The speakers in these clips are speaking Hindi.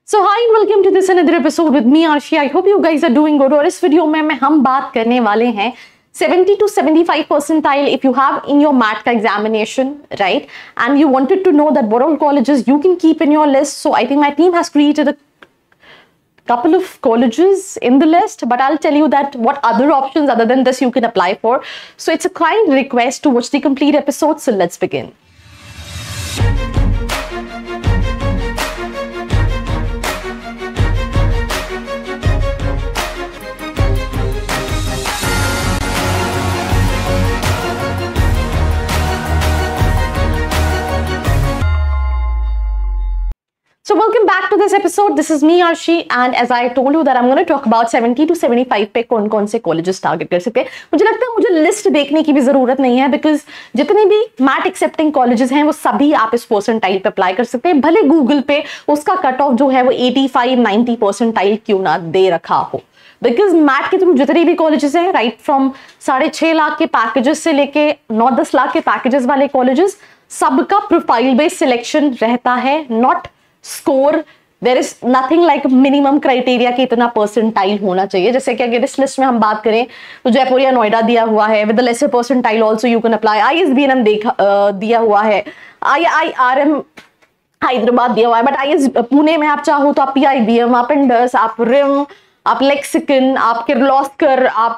So hi and welcome to this another episode with me Arshi. I hope you guys are doing good. और इस वीडियो में हम बात करने वाले हैं 70 to 75 percentile if you have in your MAT का examination, right? And you wanted to know that what all colleges you can keep in your list. So I think my team has created a couple of colleges in the list, but I'll tell you that what other options other than this you can apply for. So it's a kind request to watch the complete episode. So let's begin. So welcome back to this episode. This is me Arshi and as I told you that I'm going to talk about 70 to 75 पे कौन-कौन से colleges target कर सकते हैं. मुझे लगता है मुझे लिस्ट देखने की भी जरूरत नहीं है because जितने भी मैट एक्सेप्टिंग कॉलेजेस हैं वो सभी आप इस परसेंटाइल पे अप्लाई कर सकते हैं. भले गूगल पे उसका कट ऑफ जो है वो 85-90 परसेंटाइल क्यों ना दे रखा हो. बिकॉज मैट के थ्रू जितने भी कॉलेजेस हैं राइट फ्रॉम 6.5 लाख के पैकेजेस से लेके 9-10 लाख के पैकेजेस वाले कॉलेजेस सबका प्रोफाइल बेस्ड सिलेक्शन रहता है, not score. There is nothing like minimum criteria कि इतना परसेंटाइल होना चाहिए. जैसे कि अगर इस लिस्ट में हम बात करें तो जयपुर या नोएडा दिया हुआ है with the lesser percentile also you can apply. ISBN दिया हुआ है, IIRM हैदराबाद दिया हुआ है, बट IS पुणे में आप चाहो तो आप PIBM, आप इंडस, आप रिम, आप लेक्सिकन, आप किर्लोस्कर, आप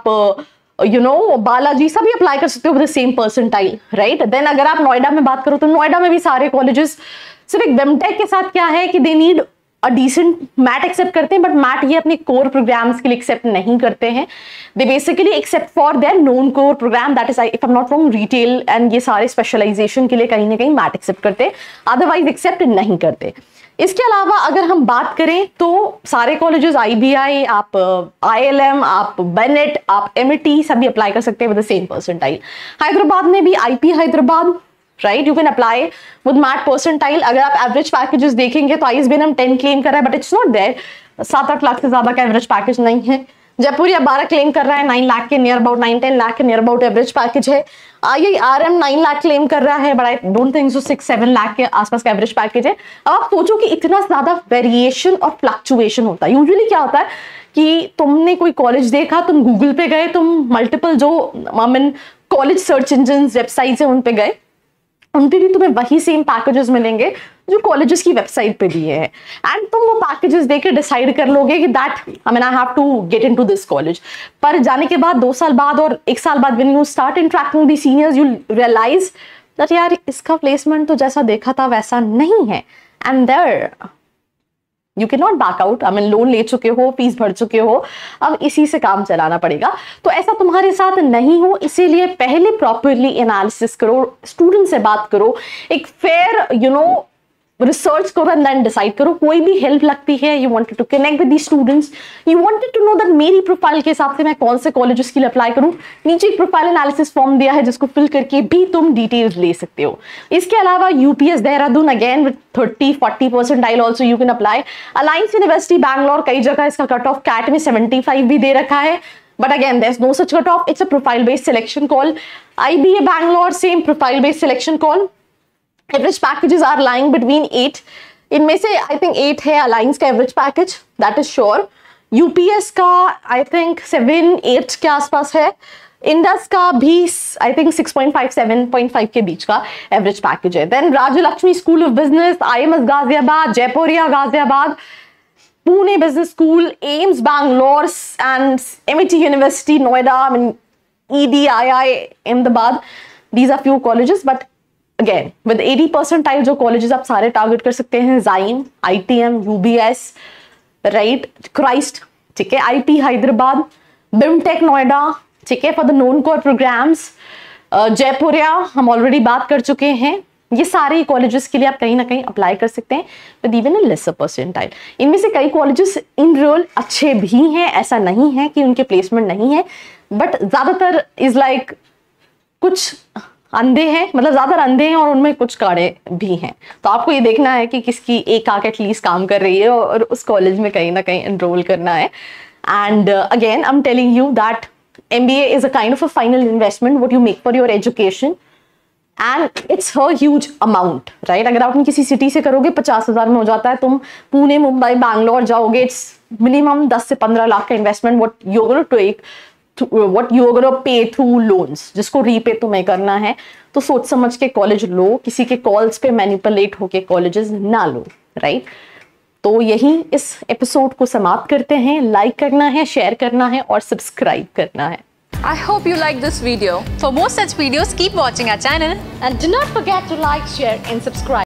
बालाजी सभी अप्लाई कर सकते हो with the same percentile, right. Then अगर आप नोएडा में बात करो तो नोएडा में भी सारे कॉलेजेस सिर्फ एक बेमटेक के साथ क्या है कि they need a decent MAT accept करते हैं, बट मैट ये अपने कोर प्रोग्राम्स के लिए एक्सेप्ट नहीं करते हैं. They basically accept for their non core program, that is if I am not wrong retail and ये सारे स्पेशलाइजेशन के लिए कहीं ना कहीं मैट एक्सेप्ट करते हैं, अदरवाइज एक्सेप्ट नहीं करते. इसके अलावा अगर हम बात करें तो सारे कॉलेजेस IBI, आप ILM, आप बेनेट, आप MIT सभी अप्लाई कर सकते हैं with the same percentile. Hyderabad में भी IP Hyderabad, right, you can apply with MAT percentile. अगर आप एवरेज पैकेजेस देखेंगे तो ISBN 10 क्लेम कर रहा है but it's not there. 7-8 lakh से ज्यादा का एवरेज पैकेज नहीं है. जयपुर या 12 क्लेम कर रहा है, 9 लाख के नियर अबाउट, 9-10 लाख के नियर अबाउट एवरेज पैकेज है. IIRM 9 लाख क्लेम कर रहा है but I don't think so 6-7 lakh के आसपास का एवरेज पैकेज है. अब आप सोचो कि इतना ज्यादा वेरिएशन और फ्लक्चुएशन होता है. यूजुअली क्या होता है कि तुमने कोई कॉलेज देखा, तुम गूगल पे गए, तुम मल्टीपल जो कॉलेज सर्च इंजन वेबसाइट है उन पे गए, उन पे भी तुम्हें वही सेम पैकेजेस मिलेंगे जो कॉलेजेस की वेबसाइट पे दिए हैं, एंड तुम वो पैकेजेस देके डिसाइड कर लोगे कि that I have to get into this college. पर जाने के बाद 2 साल बाद और 1 साल बाद when you start interacting the seniors you realise that यार इसका प्लेसमेंट तो जैसा देखा था वैसा नहीं है, and there you can not back out. Loan ले चुके हो, फीस भर चुके हो, अब इसी से काम चलाना पड़ेगा. तो ऐसा तुम्हारे साथ नहीं हो, इसीलिए पहले प्रॉपरली एनालिसिस करो, स्टूडेंट से बात करो, एक फेयर रिसर्च करो एंड देन डिसाइड करो. कोई भी हेल्प लगती है, you wanted to connect with the students, you wanted to know that मेरी प्रोफाइल के हिसाब से मैं कौन से कॉलेजेस के लिए अप्लाई करूं, नीचे एक प्रोफाइल एनालिसिस फॉर्म दिया है जिसको फिल करके भी तुम डिटेल्स ले सकते हो. इसके अलावा UPS Dehradun again with 30-40 percentile also you can apply. Alliance university Bangalore कई जगह इसका कट ऑफ कैट में 75 भी दे रखा है, but again there's no such cut off. It's a profile based selection call. IBA Bangalore same profile based selection call. Average packages are lying between 8. इनमें से I think 8 है अलायंस का average package, that is sure. UPS का I think 7-8 के आसपास है. इंडस का भी I think 6.5-7.5 के बीच का एवरेज पैकेज है. Then Rajalakshmi school of business, IMS Ghaziabad, Jaipuria Ghaziabad, Pune business school, AIMS Bangalore and MIT university Noida, EDII Ahmedabad. These are few colleges, but again with 80 percentile जो कॉलेजेस आप सारे टारगेट कर सकते हैं, जाइम, ITM, UBS, राइट, क्राइस्ट, ठीक है, IP हैदराबाद, बिमटेक नोएडा, ठीक है, for the non core programs, Jaipuria हम ऑलरेडी बात कर चुके हैं. ये सारे कॉलेजेस के लिए आप कहीं ना कहीं अप्लाई कर सकते हैं with even a lesser percentile. इनमें से कई कॉलेजेस इन रियल अच्छे भी हैं, ऐसा नहीं है कि उनके प्लेसमेंट नहीं है, बट ज्यादातर इज लाइक कुछ अंधे हैं, ज्यादा अंधे हैं और उनमें कुछ काड़े भी हैं. तो आपको ये देखना है कि किसकी एक आंख एटलीस्ट काम कर रही है और उस कॉलेज में कहीं ना कहीं एनरोल करना है. And again I am telling you that MBA is a kind of a final investment what you make for your education. And it's a huge amount, right? अगर आप अपनी किसी सिटी से करोगे 50,000 में हो जाता है, तुम पुणे, मुंबई, बैंगलोर जाओगे, इट्स मिनिमम 10 से 15 लाख का investment what you are gonna take, what you are gonna pay through loans, जिसको रीपे तुम्हें करना है। तो सोच समझ के कॉलेज लो, किसी के कॉल्स पे मैनिपुलेट होके कॉलेजेस ना लो, राइट? तो यही इस एपिसोड को समाप्त करते हैं। लाइक करना है, शेयर करना है और सब्सक्राइब करना है। I hope you like this video. For more such videos, keep watching our channel And do not forget to like, share and subscribe.